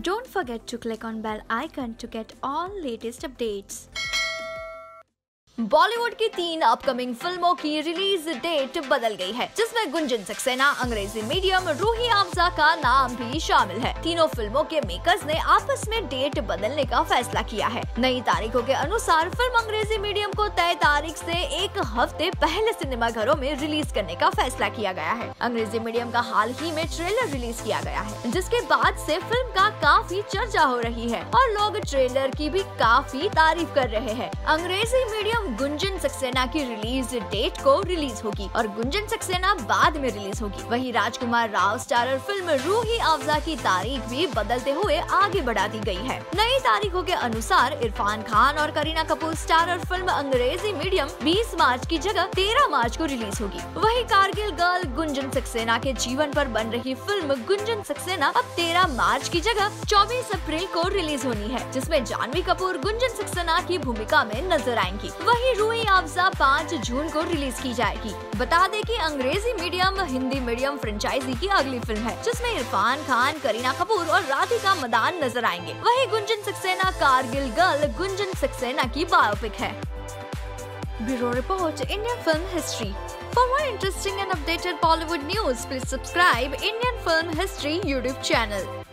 Don't forget to click on bell icon to get all latest updates. Bollywood की 3 upcoming फिल्मों की release date बदल गई है, जिसमें गुंजन सक्सेना, अंग्रेजी मीडियम, रूही अफ़ज़ा का नाम भी शामिल है। तीनों फिल्मों के मेकर्स ने आपस में डेट बदलने का फैसला किया है। नई तारीखों के अनुसार फिल्म अंग्रेजी मीडियम को तय तारीख से 1 हफ्ते पहले सिनेमाघरों में रिलीज करने का फैसला किया गया है। अंग्रेजी मीडियम का हाल ही में ट्रेलर रिलीज किया गया है, जिसके बाद से फिल्म का काफी चर्चा हो रही है और लोग ट्रेलर की भी काफी तारीफ कर रहे हैं। अंग्रेजी मीडियम गुंजन सक्सेना की रिलीज डेट को रिलीज होगी और गुंजन सक्सेना बाद में रिलीज होगी। वहीं राजकुमार राव स्टारर फिल्म रूही अफ़ज़ा की तारीख भी बदलते हुए आगे बढ़ा दी गई है। नई तारीखों के अनुसार इरफान खान और Kareena Kapoor starrer film Angrezi medium 20 मार्च की जगह 13 मार्च को रिलीज होगी। वहीं कारगिल गर्ल गुंजन सक्सेना के जीवन पर बन रही फिल्म गुंजन सक्सेना अब 13 मार्च की जगह 24 अप्रैल को रिलीज होनी है, जिसमें जानवी कपूर गुंजन सक्सेना की भूमिका में नजर आएंगी। वहीं रूही अफ़ज़ा 5 जून को रिलीज की जाएगी। बता दें कि अंग्रेजी मीडियम हिंदी मीडियम फ्रेंचाइजी की अगली फिल्म है, जिसमें इरफान खान, करीना कपूर और राधिका मदान नजर आएंगे। वहीं गुंजन सक्सेना कारगिल गर्ल गुंजन सक्सेना की बायोपिक है। Bureau report, Indian film history. For more interesting and updated Bollywood news, please subscribe Indian Film History YouTube channel.